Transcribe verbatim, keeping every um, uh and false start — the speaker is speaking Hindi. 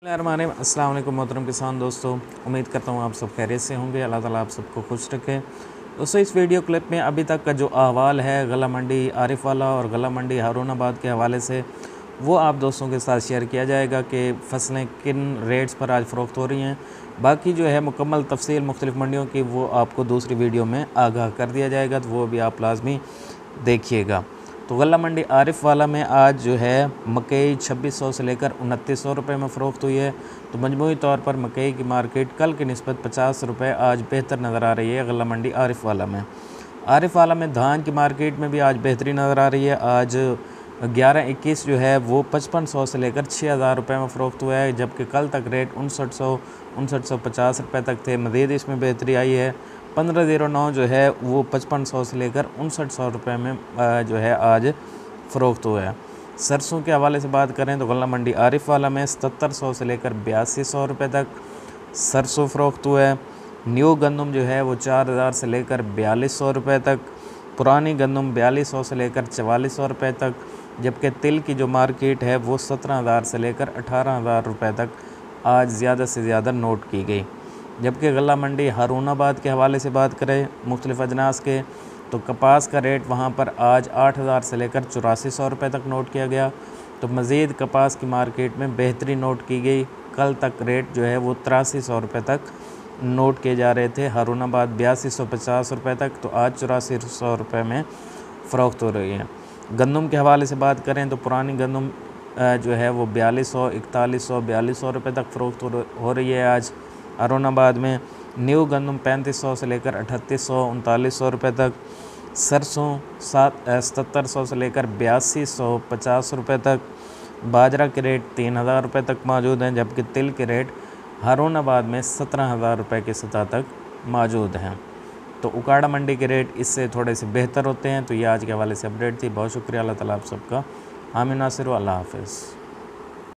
अस्सलाम वालेकुम मोहतरम किसान दोस्तों, उम्मीद करता हूँ आप सब खैरियत से होंगे। अल्लाह ताला आप सबको खुश रखे। दोस्तों, इस वीडियो क्लिप में अभी तक का जो अहवाल है गला मंडी आरिफ वाला और गला मंडी हारूनाबाद के हवाले से वो आप दोस्तों के साथ शेयर किया जाएगा कि फ़सलें किन रेट्स पर आज फ़रोख्त हो रही हैं। बाकी जो है मुकम्मल तफसील मुख्तलिफ़ मंडियों की वो आपको दूसरी वीडियो में आगाह कर दिया जाएगा, तो वो भी आप लाजमी देखिएगा। तो गला मंडी आरिफ वाला में आज जो है मकई छब्बीस सौ से लेकर उनतीस सौ रुपये में फ़रोख्त हुई है। तो मजमूई तौर पर मकई की मार्केट कल की निस्बत पचास रुपये आज बेहतर नज़र आ रही है। गला मंडी आरिफ वाला में आरिफ वाला में धान की मार्केट में भी आज बेहतरी नज़र आ रही है। आज ग्यारह इक्कीस जो है वो पचपन सौ से लेकर छः हज़ार रुपये में फ़रोख्त हुआ है, जबकि कल तक रेट उनसठ सौ उनसठ सौ पचास रुपये तक थे। मज़ीद इसमें बेहतरी आई है। पंद्रह ज़ीरो नौ जो है वो पचपन सौ से लेकर उनसठ सौ रुपये में जो है आज फ़रोख्त हुआ है। सरसों के हवाले से बात करें तो गला मंडी आरिफ वाला में सतर सौ से लेकर बयासी सौ रुपये तक सरसों फ़रोख्त हुआ है। न्यू गंदम जो है वो चार हज़ार से लेकर बयालीस सौ रुपये तक, पुरानी गंदम बयालीस सौ से लेकर चवालीस सौ रुपये तक, जबकि तिल की जो मार्केट है वो सत्रह हज़ार से लेकर अठारह हज़ार रुपये तक आज ज़्यादा से ज़्यादा नोट की गई। जबकि गला मंडी हारूनाबाद के हवाले से बात करें मुख्तलिफ़ अजनास के, तो कपास का रेट वहाँ पर आज आठ हज़ार से लेकर चौरासी सौ रुपये तक नोट किया गया। तो मज़ीद कपास की मार्केट में बेहतरी नोट की गई। कल तक रेट जो है वो तिरासी सौ रुपये तक नोट किए जा रहे थे। हारूनाबाद बयासी सौ पचास रुपये तक, तो आज चौरासी सौ रुपये में फ़रोख्त हो रही है। गंदम के हवाले से बात करें तो पुरानी गंदम जो है वो बयालीस सौ इकतालीस सौ बयालीस सौ रुपये तक फ़रोख्त हो रही है आज हारूनाबाद में। न्यू गंदम पैंतीस सौ से लेकर अठतीस सौ उनतालीस सौ रुपये तक, सरसों सात सतर सौ से लेकर बयासी सौ पचास रुपये तक, बाजरा के रेट तीन हज़ार रुपये तक मौजूद हैं, जबकि तिल के रेट हारूनाबाद में सत्रह हज़ार रुपये की सतह तक मौजूद हैं। तो उकाड़ा मंडी के रेट इससे थोड़े से बेहतर होते हैं। तो ये आज के हवाले से अपडेट थी। बहुत शुक्रिया। अल्लाह ताला आप सबका हामी नासिर। अल्लाह हाफ़िज़।